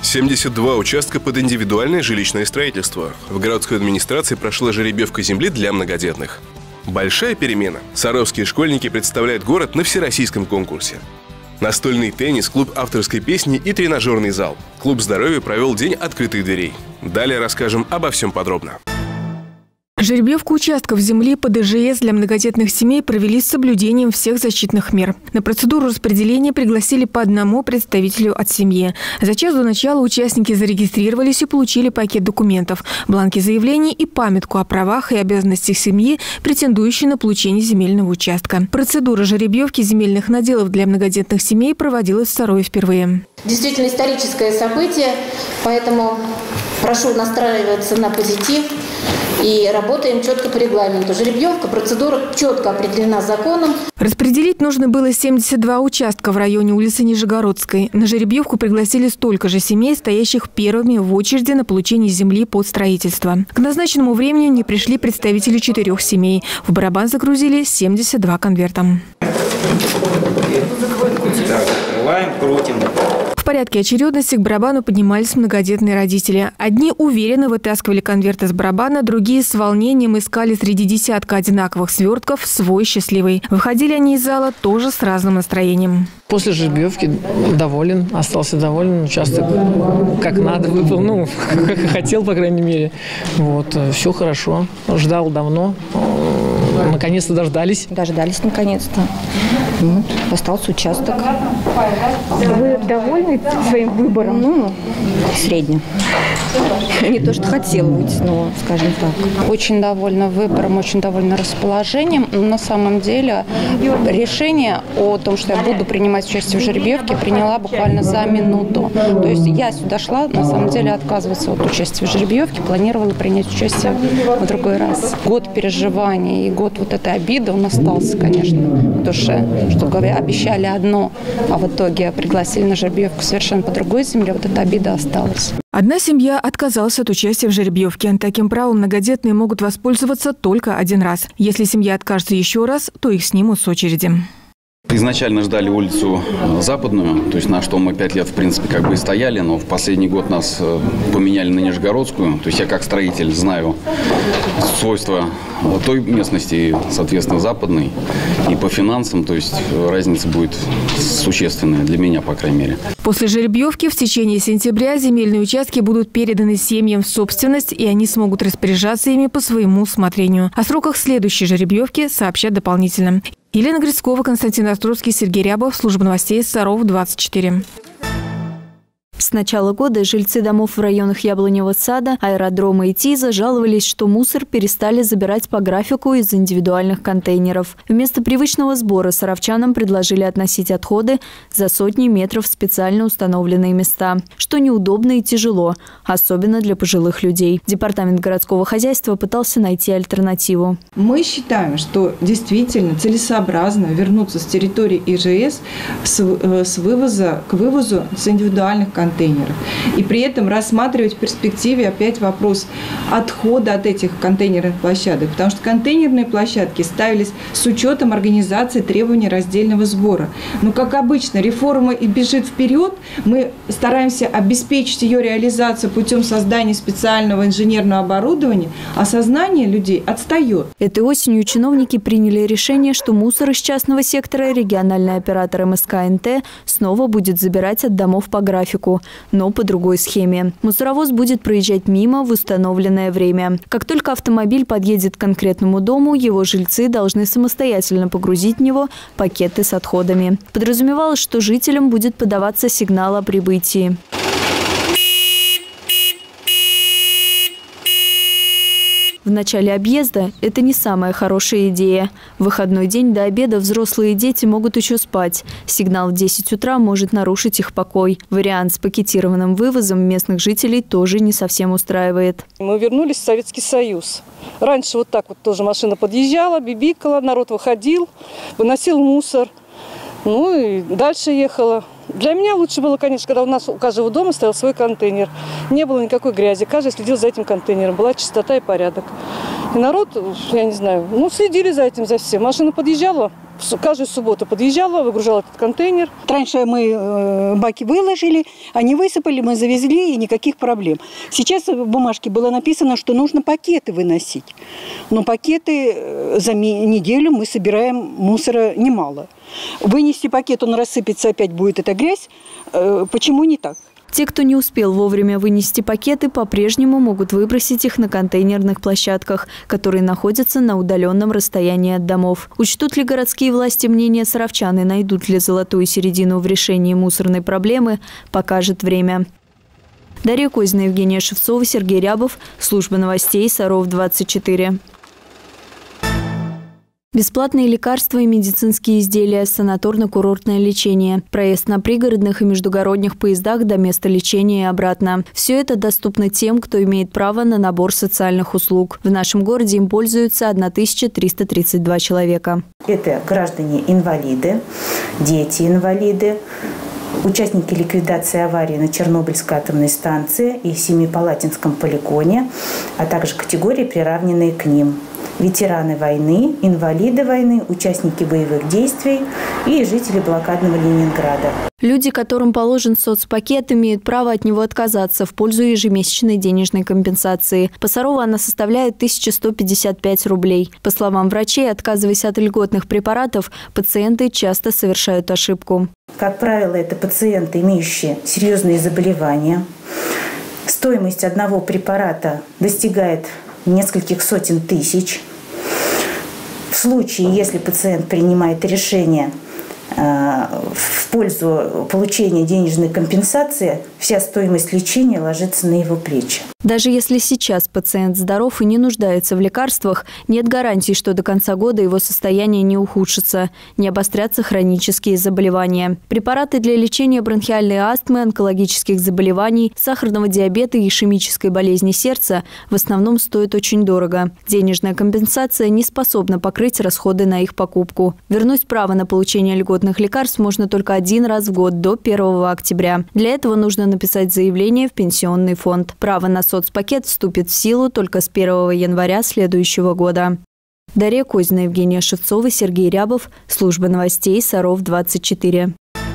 72 участка под индивидуальное жилищное строительство. В городской администрации прошла жеребьевка земли для многодетных. Большая перемена. Саровские школьники представляют город на всероссийском конкурсе. Настольный теннис, клуб авторской песни и тренажерный зал. Клуб здоровья провел день открытых дверей. Далее расскажем обо всем подробно. Жеребьевку участков земли под ИЖС для многодетных семей провели с соблюдением всех защитных мер. На процедуру распределения пригласили по одному представителю от семьи. За час до начала участники зарегистрировались и получили пакет документов, бланки заявлений и памятку о правах и обязанностях семьи, претендующей на получение земельного участка. Процедура жеребьевки земельных наделов для многодетных семей проводилась в Сарове впервые. Действительно историческое событие, поэтому прошу настраиваться на позитив. И работаем четко по регламенту. Жеребьевка, процедура четко определена законом. Распределить нужно было 72 участка в районе улицы Нижегородской. На жеребьевку пригласили столько же семей, стоящих первыми в очереди на получение земли под строительство. К назначенному времени не пришли представители 4 семей. В барабан загрузили 72 конверта. Закрываем, крутим. В порядке очередности к барабану поднимались многодетные родители. Одни уверенно вытаскивали конверты с барабана, другие с волнением искали среди десятка одинаковых свертков свой счастливый. Выходили они из зала тоже с разным настроением. После жеребьевки доволен, остался доволен. Участок как надо выполнил, как и хотел, по крайней мере. Вот, все хорошо. Ждал давно. Наконец-то дождались. Дождались наконец-то. Вот, остался участок. Вы довольны своим выбором? Ну, средне. Не то, что хотела быть, но, скажем так. Очень довольна выбором, очень довольна расположением. На самом деле решение о том, что я буду принимать участие в жеребьевке, приняла буквально за минуту. То есть я сюда шла, на самом деле, отказываться от участия в жеребьевке, планировала принять участие в другой раз. Год переживаний и год вот этой обиды, он остался, конечно, в душе. Что говоря, обещали одно, а в итоге пригласили на жеребьевку совершенно по другой земле, вот эта обида осталась. Одна семья отказалась от участия в жеребьевке. Таким правом многодетные могут воспользоваться только один раз. Если семья откажется еще раз, то их снимут с очереди. Изначально ждали улицу Западную, то есть на что мы 5 лет, в принципе, как бы и стояли, но в последний год нас поменяли на Нижегородскую. То есть я как строитель знаю свойства той местности и, соответственно, Западной. И по финансам, то есть разница будет существенная для меня, по крайней мере. После жеребьевки в течение сентября земельные участки будут переданы семьям в собственность, и они смогут распоряжаться ими по своему усмотрению. О сроках следующей жеребьевки сообщат дополнительно. Елена Грицкова, Константин Островский, Сергей Рябов. Служба новостей Саров 24. С начала года жильцы домов в районах Яблоневого сада, аэродрома и ТИЗа жаловались, что мусор перестали забирать по графику из индивидуальных контейнеров. Вместо привычного сбора саровчанам предложили относить отходы за сотни метров в специально установленные места, что неудобно и тяжело, особенно для пожилых людей. Департамент городского хозяйства пытался найти альтернативу. Мы считаем, что действительно целесообразно вернуться с территории ИЖС с вывоза к вывозу с индивидуальных контейнеров. И при этом рассматривать в перспективе опять вопрос отхода от этих контейнерных площадок. Потому что контейнерные площадки ставились с учетом организации требований раздельного сбора. Но, как обычно, реформа и бежит вперед. Мы стараемся обеспечить ее реализацию путем создания специального инженерного оборудования, а сознание людей отстает. Этой осенью чиновники приняли решение, что мусор из частного сектора региональный оператор МСК НТ снова будет забирать от домов по графику, но по другой схеме. Мусоровоз будет проезжать мимо в установленное время. Как только автомобиль подъедет к конкретному дому, его жильцы должны самостоятельно погрузить в него пакеты с отходами. Подразумевалось, что жителям будет подаваться сигнал о прибытии. В начале объезда это не самая хорошая идея. В выходной день до обеда взрослые и дети могут еще спать. Сигнал в 10 утра может нарушить их покой. Вариант с пакетированным вывозом местных жителей тоже не совсем устраивает. Мы вернулись в Советский Союз. Раньше вот так вот тоже машина подъезжала, бибикала, народ выходил, выносил мусор. Ну и дальше ехала. Для меня лучше было, конечно, когда у нас у каждого дома стоял свой контейнер. Не было никакой грязи, каждый следил за этим контейнером, была чистота и порядок. И народ, я не знаю, следили за этим, за всем. Машина подъезжала, каждую субботу подъезжала, выгружала этот контейнер. Раньше мы баки выложили, они высыпали, мы завезли, и никаких проблем. Сейчас в бумажке было написано, что нужно пакеты выносить. Но пакеты за неделю мы собираем мусора немало. Вынести пакет, он рассыпется, опять будет эта грязь. Почему не так? Те, кто не успел вовремя вынести пакеты, по-прежнему могут выбросить их на контейнерных площадках, которые находятся на удаленном расстоянии от домов. Учтут ли городские власти мнение саровчан и найдут ли золотую середину в решении мусорной проблемы, покажет время. Дарья Козина, Евгения Шевцова, Сергей Рябов. Служба новостей Саров-24. Бесплатные лекарства и медицинские изделия, санаторно-курортное лечение, проезд на пригородных и междугородних поездах до места лечения и обратно. Все это доступно тем, кто имеет право на набор социальных услуг. В нашем городе им пользуются 1332 человека. Это граждане-инвалиды, дети-инвалиды, участники ликвидации аварии на Чернобыльской атомной станции и Семипалатинском полигоне, а также категории, приравненные к ним. Ветераны войны, инвалиды войны, участники боевых действий и жители блокадного Ленинграда. Люди, которым положен соцпакет, имеют право от него отказаться в пользу ежемесячной денежной компенсации. По Сарову она составляет 1155 рублей. По словам врачей, отказываясь от льготных препаратов, пациенты часто совершают ошибку. Как правило, это пациенты, имеющие серьезные заболевания. Стоимость одного препарата достигает нескольких сотен тысяч. В случае, если пациент принимает решение в пользу получения денежной компенсации, вся стоимость лечения ложится на его плечи. Даже если сейчас пациент здоров и не нуждается в лекарствах, нет гарантии, что до конца года его состояние не ухудшится, не обострятся хронические заболевания. Препараты для лечения бронхиальной астмы, онкологических заболеваний, сахарного диабета и ишемической болезни сердца в основном стоят очень дорого. Денежная компенсация не способна покрыть расходы на их покупку. Вернуть право на получение льготных лекарств можно только один раз в год, до 1 октября. Для этого нужно написать заявление в пенсионный фонд. Право на соцпакет вступит в силу только с 1 января следующего года. Дарья Козина, Евгения Шевцова, Сергей Рябов. Служба новостей Саров-24.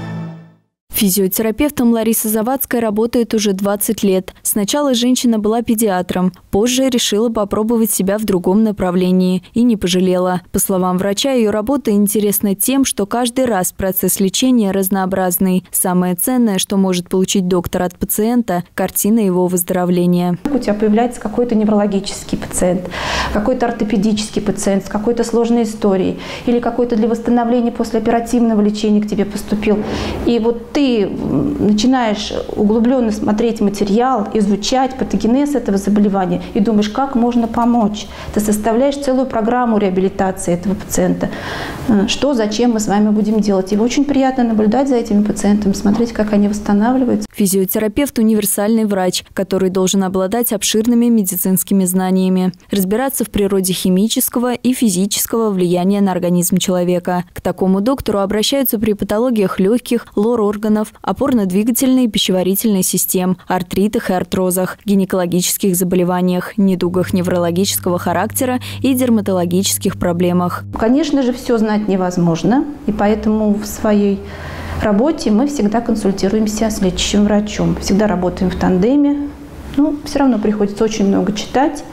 Физиотерапевтом Лариса Завадская работает уже 20 лет. Сначала женщина была педиатром, позже решила попробовать себя в другом направлении и не пожалела. По словам врача, ее работа интересна тем, что каждый раз процесс лечения разнообразный. Самое ценное, что может получить доктор от пациента – картина его выздоровления. У тебя появляется какой-то неврологический пациент, какой-то ортопедический пациент с какой-то сложной историей или какой-то для восстановления послеоперативного лечения к тебе поступил. И вот ты начинаешь углубленно смотреть материал, изучать патогенез этого заболевания и думаешь, как можно помочь. Ты составляешь целую программу реабилитации этого пациента. Что, зачем мы с вами будем делать. И очень приятно наблюдать за этими пациентами, смотреть, как они восстанавливаются. Физиотерапевт – универсальный врач, который должен обладать обширными медицинскими знаниями, разбираться в природе химического и физического влияния на организм человека. К такому доктору обращаются при патологиях легких, лор-органов, опорно-двигательной и пищеварительной систем, артритах и артрозах, гинекологических заболеваниях, недугах неврологического характера и дерматологических проблемах. Конечно же, все знать невозможно, и поэтому в своей работе мы всегда консультируемся с лечащим врачом, всегда работаем в тандеме. Но все равно приходится очень много читать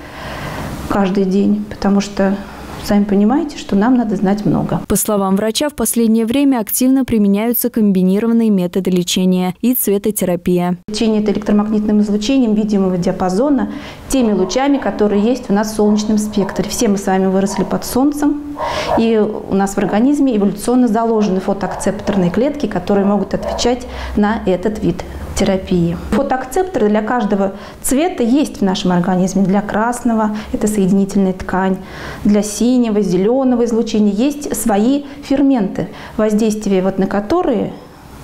каждый день, потому что сами понимаете, что нам надо знать много. По словам врача, в последнее время активно применяются комбинированные методы лечения и цветотерапия. Лечение – это электромагнитным излучением видимого диапазона, теми лучами, которые есть у нас в солнечном спектре. Все мы с вами выросли под солнцем, и у нас в организме эволюционно заложены фотоакцепторные клетки, которые могут отвечать на этот вид терапии. Фотоакцепторы для каждого цвета есть в нашем организме. Для красного – это соединительная ткань, для синего, зеленого излучения есть свои ферменты, воздействие на которые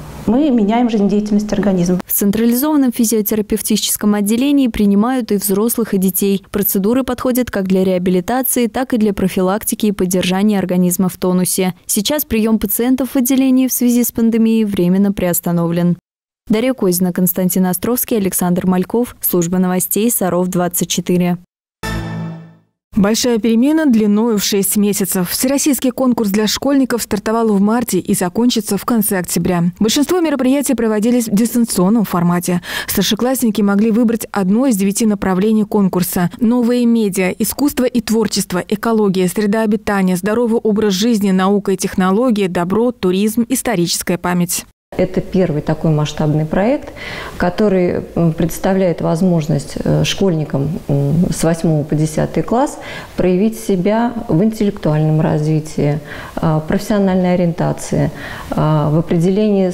мы меняем жизнедеятельность организма. В централизованном физиотерапевтическом отделении принимают и взрослых, и детей. Процедуры подходят как для реабилитации, так и для профилактики и поддержания организма в тонусе. Сейчас прием пациентов в отделении в связи с пандемией временно приостановлен. Дарья Козина, Константин Островский, Александр Мальков. Служба новостей Саров-24. Большая перемена длиною в 6 месяцев. Всероссийский конкурс для школьников стартовал в марте и закончится в конце октября. Большинство мероприятий проводились в дистанционном формате. Старшеклассники могли выбрать одно из 9 направлений конкурса. Новые медиа, искусство и творчество, экология, среда обитания, здоровый образ жизни, наука и технологии, добро, туризм, историческая память. Это первый такой масштабный проект, который представляет возможность школьникам с 8 по 10 класс проявить себя в интеллектуальном развитии, профессиональной ориентации, в определении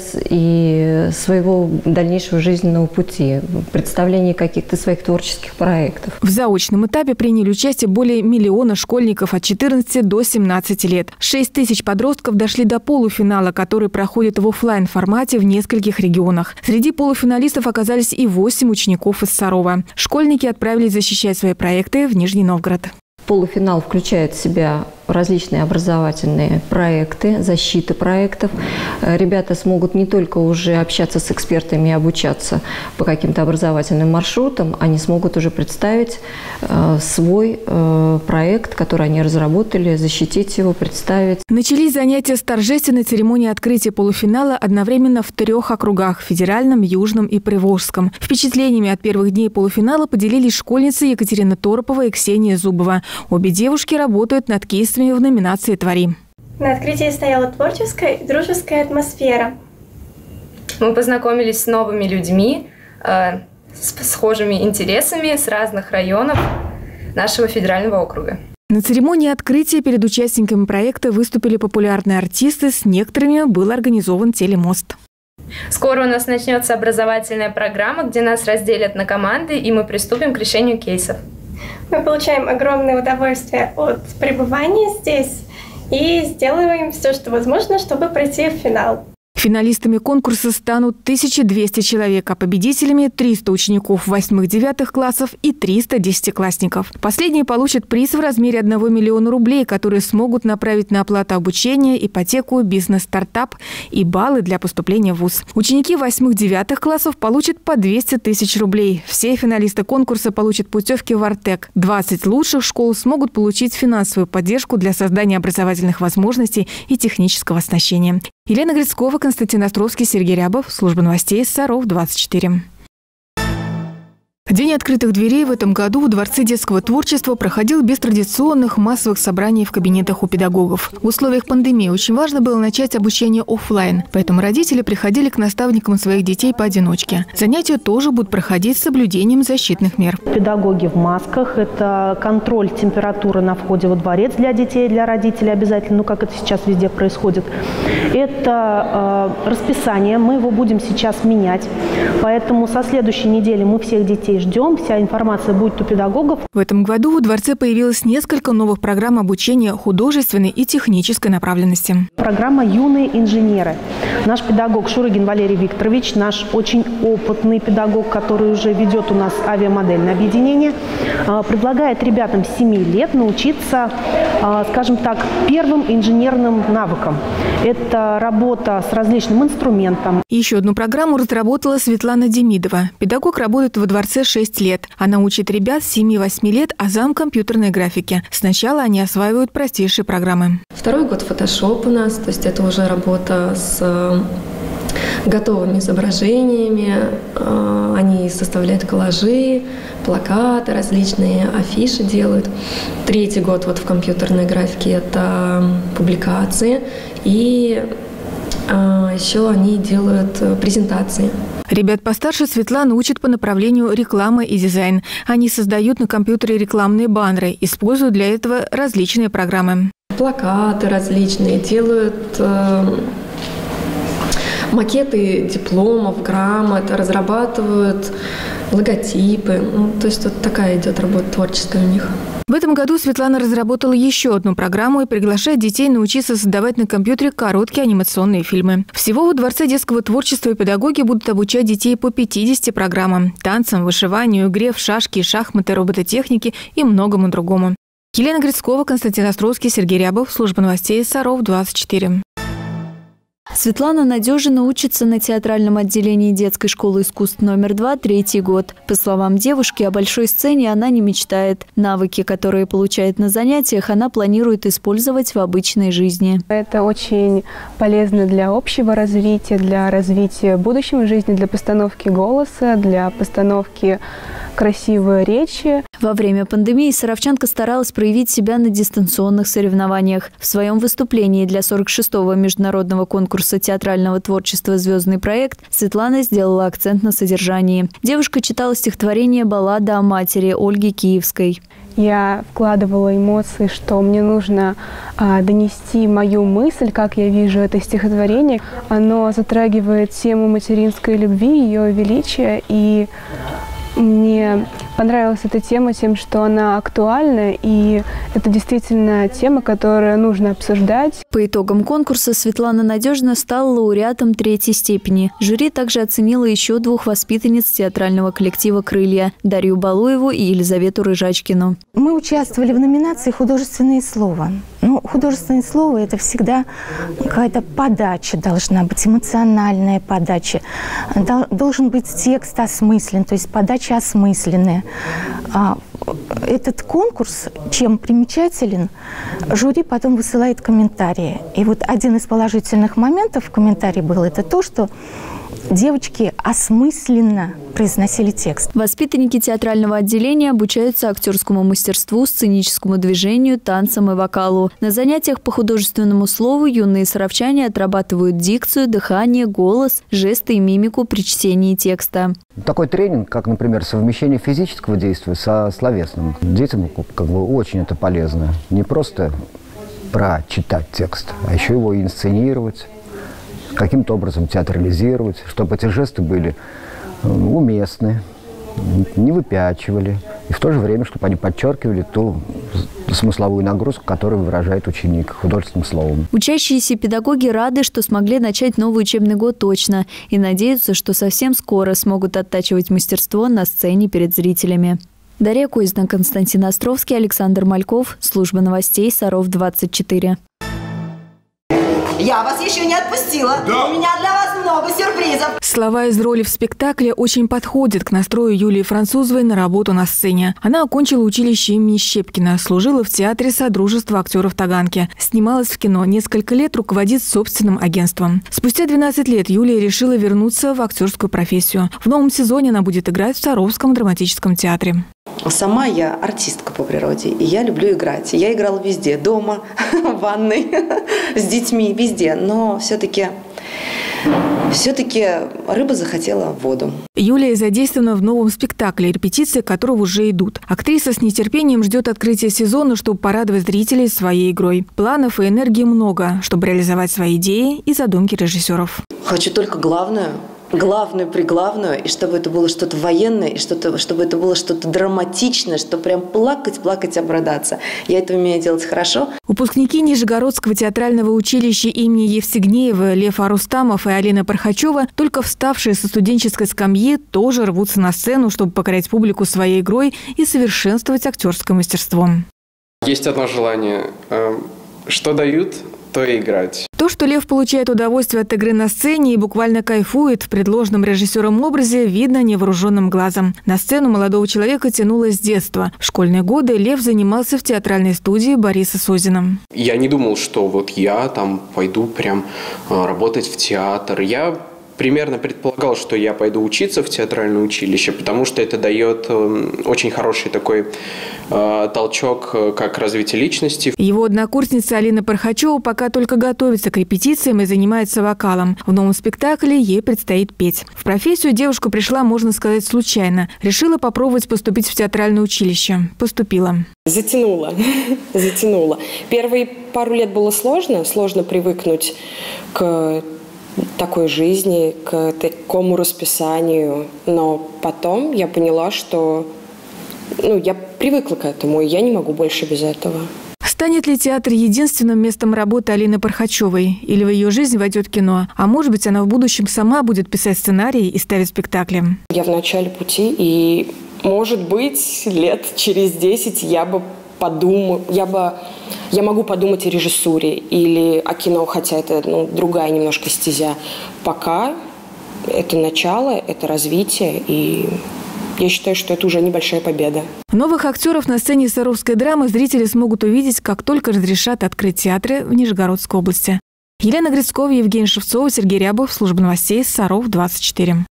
и своего дальнейшего жизненного пути, в представлении каких-то своих творческих проектов. В заочном этапе приняли участие более 1 миллиона школьников от 14 до 17 лет. 6 тысяч подростков дошли до полуфинала, который проходит в офлайн-формате в нескольких регионах. Среди полуфиналистов оказались и 8 учеников из Сарова. Школьники отправились защищать свои проекты в Нижний Новгород. Полуфинал включает в себя различные образовательные проекты, защиты проектов. Ребята смогут не только уже общаться с экспертами и обучаться по каким-то образовательным маршрутам, они смогут уже представить свой проект, который они разработали, защитить его, представить. Начались занятия с торжественной церемонии открытия полуфинала одновременно в 3 округах – Федеральном, Южном и Приволжском. Впечатлениями от первых дней полуфинала поделились школьницы Екатерина Торопова и Ксения Зубова. Обе девушки работают над кейсами в номинации «Твори». На открытии стояла творческая и дружеская атмосфера. Мы познакомились с новыми людьми, с схожими интересами с разных районов нашего федерального округа. На церемонии открытия перед участниками проекта выступили популярные артисты, с некоторыми был организован телемост. Скоро у нас начнется образовательная программа, где нас разделят на команды, и мы приступим к решению кейсов. Мы получаем огромное удовольствие от пребывания здесь и сделаем все, что возможно, чтобы пройти в финал. Финалистами конкурса станут 1200 человек, а победителями – 300 учеников 8-9 классов и 300 десятиклассников. Последние получат приз в размере 1 миллиона рублей, которые смогут направить на оплату обучения, ипотеку, бизнес-стартап и баллы для поступления в вуз. Ученики 8-9 классов получат по 200 тысяч рублей. Все финалисты конкурса получат путевки в Артек. 20 лучших школ смогут получить финансовую поддержку для создания образовательных возможностей и технического оснащения. Елена Грицкова, Константин Островский, Сергей Рябов. Служба новостей Саров 24. День открытых дверей в этом году в Дворце детского творчества проходил без традиционных массовых собраний в кабинетах у педагогов. В условиях пандемии очень важно было начать обучение офлайн, поэтому родители приходили к наставникам своих детей поодиночке. Занятия тоже будут проходить с соблюдением защитных мер. Педагоги в масках – это контроль температуры на входе во дворец для детей, для родителей обязательно, как это сейчас везде происходит. Это расписание, мы его будем сейчас менять, поэтому со следующей недели мы всех детей ждем, вся информация будет у педагогов. В этом году во дворце появилось несколько новых программ обучения художественной и технической направленности. Программа «Юные инженеры». Наш педагог Шурыгин Валерий Викторович, наш очень опытный педагог, который уже ведет у нас авиамодельное объединение, предлагает ребятам с 7 лет научиться, скажем так, первым инженерным навыкам. Это работа с различным инструментом. Еще одну программу разработала Светлана Демидова. Педагог работает во дворце 6 лет. Она учит ребят с 7-8 лет азам компьютерной графики. Сначала они осваивают простейшие программы. 2-й год Photoshop у нас, то есть это уже работа с готовыми изображениями. Они составляют коллажи, плакаты различные, афиши делают. 3-й год в компьютерной графике это публикации. И еще они делают презентации. Ребят постарше Светлана учат по направлению реклама и дизайн. Они создают на компьютере рекламные баннеры, используют для этого различные программы. Плакаты различные, делают макеты дипломов, грамот, разрабатывают логотипы. То есть такая идет работа творческая у них. В этом году Светлана разработала еще одну программу и приглашает детей научиться создавать на компьютере короткие анимационные фильмы. Всего во Дворце детского творчества и педагоги будут обучать детей по 50 программам – танцам, вышиванию, игре в шашки, шахматы, робототехнике и многому другому. Елена Грицкова, Константин Островский, Сергей Рябов. Служба новостей Саров 24. Светлана Надежина учится на театральном отделении детской школы искусств номер 2 третий год. По словам девушки, о большой сцене она не мечтает. Навыки, которые получает на занятиях, она планирует использовать в обычной жизни. Это очень полезно для общего развития, для развития будущей жизни, для постановки голоса, для постановки красивой речи. Во время пандемии саровчанка старалась проявить себя на дистанционных соревнованиях. В своем выступлении для 46-го международного конкурса театрального творчества «Звездный проект» Светлана сделала акцент на содержании. Девушка читала стихотворение «Баллада о матери» Ольги Киевской. Я вкладывала эмоции, что мне нужно донести мою мысль, как я вижу это стихотворение. Оно затрагивает тему материнской любви, ее величия, и мне понравилась эта тема тем, что она актуальна, и это действительно тема, которую нужно обсуждать. По итогам конкурса Светлана Надежина стала лауреатом 3-й степени. Жюри также оценило еще 2 воспитанниц театрального коллектива «Крылья» – Дарью Балуеву и Елизавету Рыжачкину. Мы участвовали в номинации «Художественное слово». Ну, художественное слово – это всегда какая-то подача должна быть, эмоциональная подача. Должен быть текст осмыслен, то есть подача осмысленная. Этот конкурс, чем примечателен, жюри потом высылает комментарии. И вот один из положительных моментов в комментарии был это то, что девочки осмысленно произносили текст. Воспитанники театрального отделения обучаются актерскому мастерству, сценическому движению, танцам и вокалу. На занятиях по художественному слову юные саровчане отрабатывают дикцию, дыхание, голос, жесты и мимику при чтении текста. Такой тренинг, как, например, совмещение физического действия со словесным. Детям очень это полезно. Не просто прочитать текст, а еще его инсценировать, каким-то образом театрализировать, чтобы эти жесты были уместны, не выпячивали, и в то же время, чтобы они подчеркивали ту смысловую нагрузку, которую выражает ученик художественным словом. Учащиеся педагоги рады, что смогли начать новый учебный год точно, и надеются, что совсем скоро смогут оттачивать мастерство на сцене перед зрителями. Дарья Козина, Константин Островский, Александр Мальков. Служба новостей Саров-24. Я вас еще не отпустила. Да? У меня для вас много сюрпризов. Слова из роли в спектакле очень подходят к настрою Юлии Французовой на работу на сцене. Она окончила училище имени Щепкина, служила в театре Содружества актеров Таганки. Снималась в кино, несколько лет руководит собственным агентством. Спустя 12 лет Юлия решила вернуться в актерскую профессию. В новом сезоне она будет играть в Саровском драматическом театре. Сама я артистка по природе, и я люблю играть. Я играла везде, дома, в ванной, с детьми, везде. Но все-таки рыба захотела в воду. Юлия задействована в новом спектакле, репетиции которого уже идут. Актриса с нетерпением ждет открытия сезона, чтобы порадовать зрителей своей игрой. Планов и энергии много, чтобы реализовать свои идеи и задумки режиссеров. Хочу только главную, и чтобы это было что-то военное, и чтобы это было что-то драматичное, что прям плакать, обрадаться. Я это умею делать хорошо. Выпускники Нижегородского театрального училища имени Евстигнеева Лев Арустамов и Алина Пархачева, только вставшие со студенческой скамьи, тоже рвутся на сцену, чтобы покорять публику своей игрой и совершенствовать актерское мастерство. Есть одно желание. Что дают, то и играть. То, что Лев получает удовольствие от игры на сцене и буквально кайфует в предложенном режиссером образе, видно невооруженным глазом. На сцену молодого человека тянуло с детства. В школьные годы Лев занимался в театральной студии Бориса Созина. Я не думал, что вот я там пойду прям работать в театр. Я примерно предполагал, что я пойду учиться в театральное училище, потому что это дает очень хороший такой толчок как развитие личности. Его однокурсница Алина Пархачева пока только готовится к репетициям и занимается вокалом. В новом спектакле ей предстоит петь. В профессию девушка пришла, можно сказать, случайно. Решила попробовать поступить в театральное училище. Поступила. Затянула. Первые пару лет было сложно привыкнуть к такой жизни, к такому расписанию. Но потом я поняла, что я привыкла к этому, и я не могу больше без этого. Станет ли театр единственным местом работы Алины Пархачевой? Или в ее жизнь войдет кино? А может быть, она в будущем сама будет писать сценарии и ставить спектакли? Я в начале пути, и, может быть, лет через 10 я бы я могу подумать о режиссуре или о кино, хотя это другая немножко стезя. Пока это начало, это развитие, и я считаю, что это уже небольшая победа. Новых актеров на сцене Саровской драмы зрители смогут увидеть, как только разрешат открыть театры в Нижегородской области. Елена Грицкова, Евгений Шевцов, Сергей Рябов. Служба новостей Саров 24.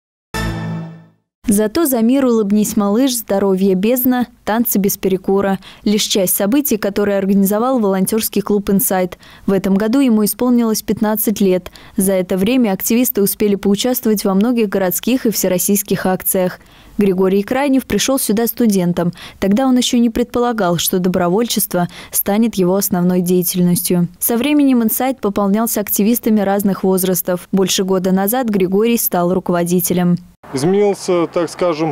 Зато за мир улыбнись, малыш, здоровье бездна, танцы без перекура. Лишь часть событий, которые организовал волонтерский клуб «Инсайт». В этом году ему исполнилось 15 лет. За это время активисты успели поучаствовать во многих городских и всероссийских акциях. Григорий Крайнев пришел сюда студентом. Тогда он еще не предполагал, что добровольчество станет его основной деятельностью. Со временем «Инсайт» пополнялся активистами разных возрастов. Больше года назад Григорий стал руководителем. Изменился, так скажем,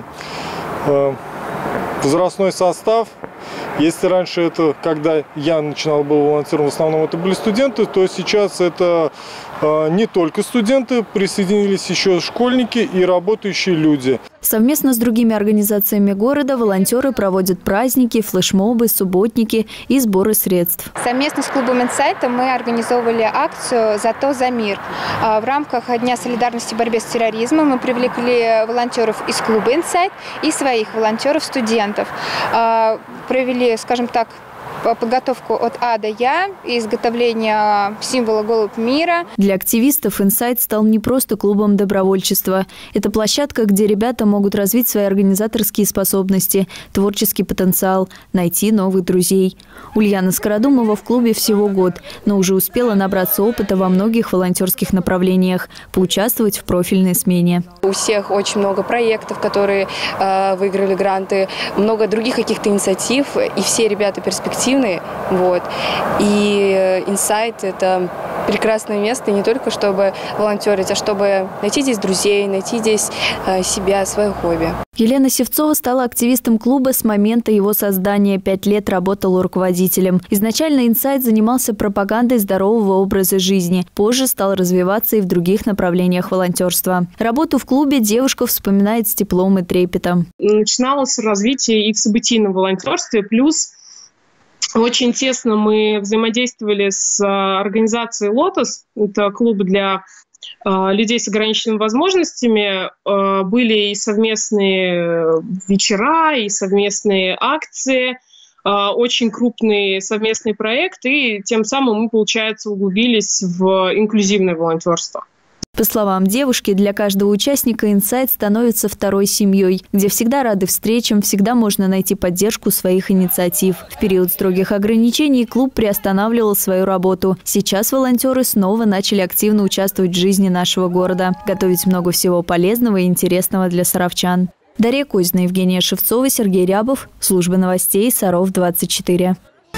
возрастной состав. Если раньше это, когда я начинал был волонтером, в основном это были студенты, то сейчас это не только студенты, присоединились еще школьники и работающие люди. Совместно с другими организациями города волонтеры проводят праздники, флешмобы, субботники и сборы средств. Совместно с клубом «Инсайта» мы организовывали акцию «Зато за мир». В рамках Дня солидарности в борьбе с терроризмом мы привлекли волонтеров из клуба «Инсайт» и своих волонтеров-студентов. Провели, скажем так, подготовку от А до Я, изготовление символа «Голубь мира». Для активистов «Инсайт» стал не просто клубом добровольчества. Это площадка, где ребята могут развить свои организаторские способности, творческий потенциал, найти новых друзей. Ульяна Скородумова в клубе всего год, но уже успела набраться опыта во многих волонтерских направлениях, поучаствовать в профильной смене. У всех очень много проектов, которые выиграли гранты, много других каких-то инициатив, и все ребята перспективные. Вот. И «Инсайт» – это прекрасное место не только чтобы волонтерить, а чтобы найти здесь друзей, найти здесь себя, свое хобби. Елена Севцова стала активистом клуба с момента его создания. 5 лет работала руководителем. Изначально «Инсайт» занимался пропагандой здорового образа жизни. Позже стал развиваться и в других направлениях волонтерства. Работу в клубе девушка вспоминает с теплом и трепетом. Начиналось развитие и в событийном волонтерстве, плюс очень тесно мы взаимодействовали с организацией «Лотос». Это клуб для людей с ограниченными возможностями. Были и совместные вечера, и совместные акции, очень крупный совместный проект. И тем самым мы, получается, углубились в инклюзивное волонтерство. По словам девушки, для каждого участника «Инсайт» становится второй семьей, где всегда рады встречам, всегда можно найти поддержку своих инициатив. В период строгих ограничений клуб приостанавливал свою работу. Сейчас волонтеры снова начали активно участвовать в жизни нашего города, готовить много всего полезного и интересного для саровчан. Дарья Козина, Евгения Шевцова, Сергей Рябов. Служба новостей Саров 24.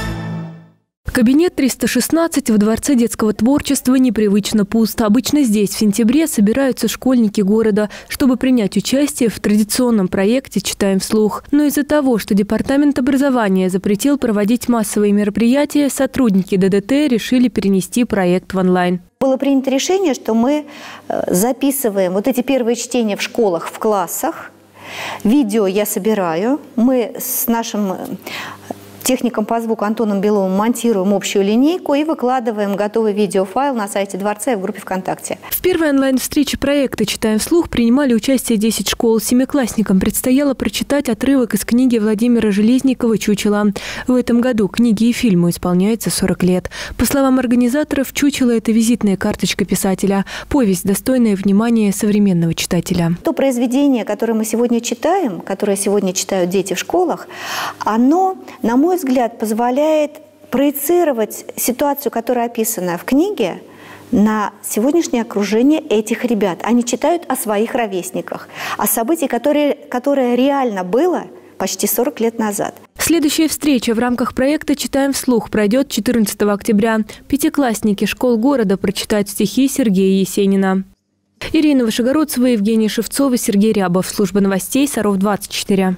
Кабинет 316 в Дворце детского творчества непривычно пуст. Обычно здесь в сентябре собираются школьники города, чтобы принять участие в традиционном проекте «Читаем вслух». Но из-за того, что Департамент образования запретил проводить массовые мероприятия, сотрудники ДДТ решили перенести проект в онлайн. Было принято решение, что мы записываем вот эти первые чтения в школах, в классах. Видео я собираю. Мы с нашим техником по звуку Антоном Беловым монтируем общую линейку и выкладываем готовый видеофайл на сайте Дворца и в группе ВКонтакте. В первой онлайн-встрече проекта «Читаем вслух» принимали участие 10 школ. Семиклассникам предстояло прочитать отрывок из книги Владимира Железникова «Чучело». В этом году книге и фильму исполняется 40 лет. По словам организаторов, «Чучело» – это визитная карточка писателя, повесть, достойная внимания современного читателя. То произведение, которое мы сегодня читаем, которое сегодня читают дети в школах, оно, на мой взгляд, позволяет проецировать ситуацию, которая описана в книге, на сегодняшнее окружение этих ребят. Они читают о своих ровесниках, о событиях, которое реально было почти 40 лет назад. Следующая встреча в рамках проекта «Читаем вслух» пройдет 14 октября. Пятиклассники школ города прочитают стихи Сергея Есенина. Ирина Вышегородцева, Евгения Шевцова, Сергей Рябов. Служба новостей Саров 24.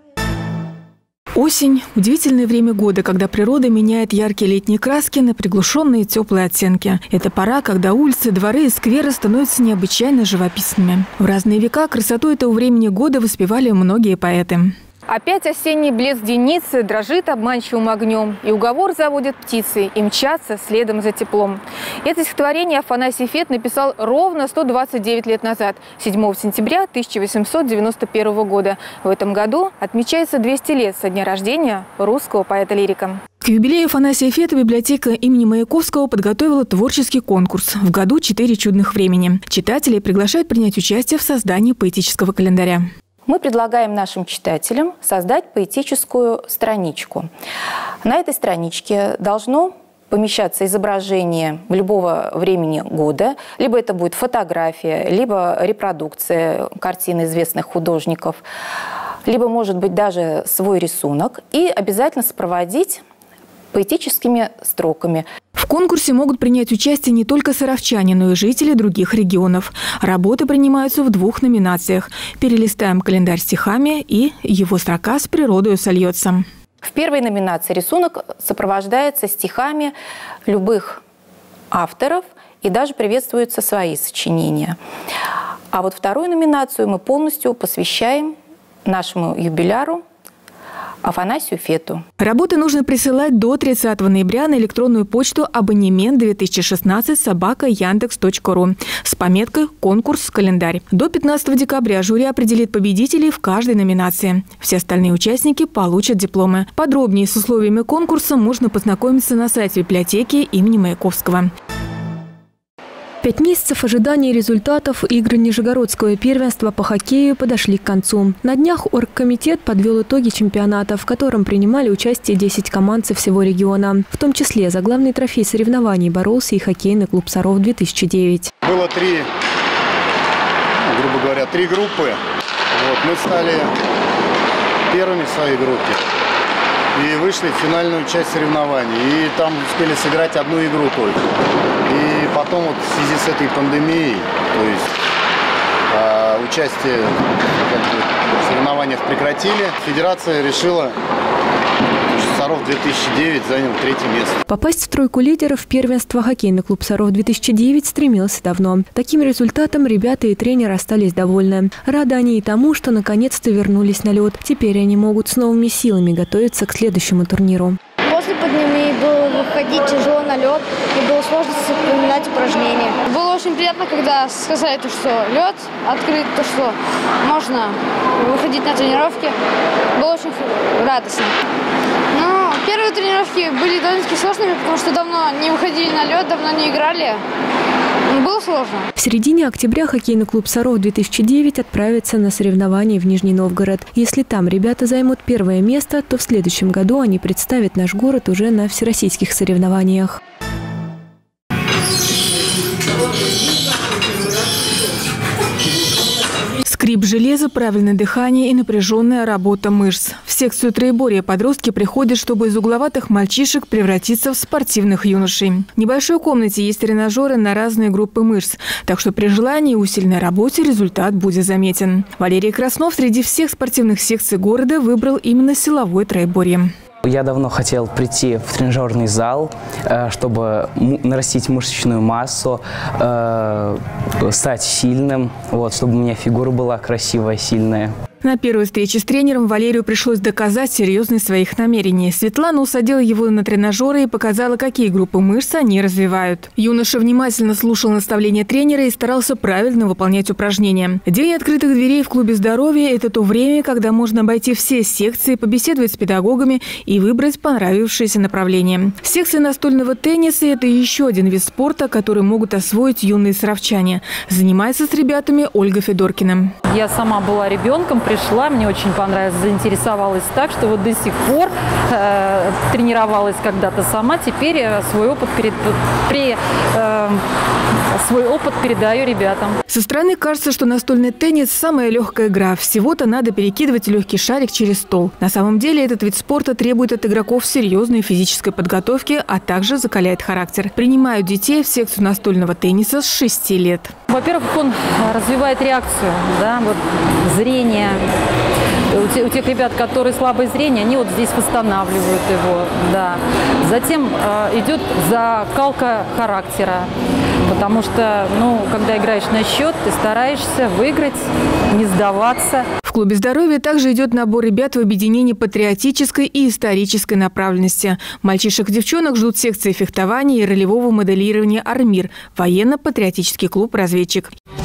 Осень – удивительное время года, когда природа меняет яркие летние краски на приглушенные теплые оттенки. Это пора, когда улицы, дворы и скверы становятся необычайно живописными. В разные века красоту этого времени года воспевали многие поэты. Опять осенний блеск деницы дрожит обманчивым огнем, и уговор заводят птицы и мчатся следом за теплом. Это стихотворение Афанасий Фет написал ровно 129 лет назад, 7 сентября 1891 года. В этом году отмечается 200 лет со дня рождения русского поэта-лирика. К юбилею Афанасия Фета библиотека имени Маяковского подготовила творческий конкурс «В году 4 чудных времени». Читателей приглашают принять участие в создании поэтического календаря. Мы предлагаем нашим читателям создать поэтическую страничку. На этой страничке должно помещаться изображение любого времени года, либо это будет фотография, либо репродукция картин известных художников, либо, может быть, даже свой рисунок, и обязательно сопроводить поэтическими строками. В конкурсе могут принять участие не только саровчане, но и жители других регионов. Работы принимаются в 2 номинациях. Перелистаем календарь стихами, и его строка с природой сольется. В первой номинации рисунок сопровождается стихами любых авторов, и даже приветствуются свои сочинения. А вот вторую номинацию мы полностью посвящаем нашему юбиляру Афанасию Фету. Работы нужно присылать до 30 ноября на электронную почту abonnement2016@yandex.ru с пометкой «Конкурс-календарь». До 15 декабря жюри определит победителей в каждой номинации. Все остальные участники получат дипломы. Подробнее с условиями конкурса можно познакомиться на сайте библиотеки имени Маяковского. 5 месяцев ожидания результатов игр Нижегородского первенства по хоккею подошли к концу. На днях оргкомитет подвел итоги чемпионата, в котором принимали участие 10 команд со всего региона. В том числе за главный трофей соревнований боролся и хоккейный клуб «Саров-2009». Было 3 группы. Мы стали первыми в своей группе и вышли в финальную часть соревнований. И там успели сыграть 1 игру только. И потом в связи с этой пандемией, то есть участие в соревнованиях прекратили, федерация решила, что Саров-2009 занял 3-е место. Попасть в тройку лидеров первенства хоккейный клуб «Саров-2009» стремился давно. Таким результатом ребята и тренер остались довольны. Рады они и тому, что наконец-то вернулись на лед. Теперь они могут с новыми силами готовиться к следующему турниру. После пандемии было выходить тяжело на лед, и было сложно запоминать упражнения. Было очень приятно, когда сказали, что лед открыт, что можно выходить на тренировки. Было очень радостно. Но первые тренировки были довольно-таки сложными, потому что давно не выходили на лед, давно не играли. Было сложно. В середине октября хоккейный клуб «Саров-2009» отправится на соревнования в Нижний Новгород. Если там ребята займут 1-е место, то в следующем году они представят наш город уже на всероссийских соревнованиях. Скрип железа, правильное дыхание и напряженная работа мышц. В секцию троеборья подростки приходят, чтобы из угловатых мальчишек превратиться в спортивных юношей. В небольшой комнате есть тренажеры на разные группы мышц, так что при желании и усиленной работе результат будет заметен. Валерий Краснов среди всех спортивных секций города выбрал именно силовое троеборье. Я давно хотел прийти в тренажерный зал, чтобы нарастить мышечную массу, стать сильным, чтобы у меня фигура была красивая, сильная. На первой встрече с тренером Валерию пришлось доказать серьезность своих намерений. Светлана усадила его на тренажеры и показала, какие группы мышц они развивают. Юноша внимательно слушал наставления тренера и старался правильно выполнять упражнения. День открытых дверей в клубе здоровья – это то время, когда можно обойти все секции, побеседовать с педагогами и выбрать понравившееся направление. Секция настольного тенниса – это еще один вид спорта, который могут освоить юные саровчане. Занимается с ребятами Ольга Федоркина. Я сама была ребенком, пришла, мне очень понравилось, заинтересовалась так, что вот до сих пор тренировалась когда-то сама, теперь свой опыт передаю ребятам. Со стороны кажется, что настольный теннис – самая легкая игра. Всего-то надо перекидывать легкий шарик через стол. На самом деле этот вид спорта требует от игроков серьезной физической подготовки, а также закаляет характер. Принимают детей в секцию настольного тенниса с 6 лет. Во-первых, он развивает реакцию, зрение. У тех ребят, которые слабое зрение, они вот здесь восстанавливают его. Да. Затем идет закалка характера. Потому что, когда играешь на счет, ты стараешься выиграть, не сдаваться. В клубе здоровья также идет набор ребят в объединении патриотической и исторической направленности. Мальчишек и девчонок ждут секции фехтования и ролевого моделирования «Армир» – военно-патриотический клуб «Разведчик».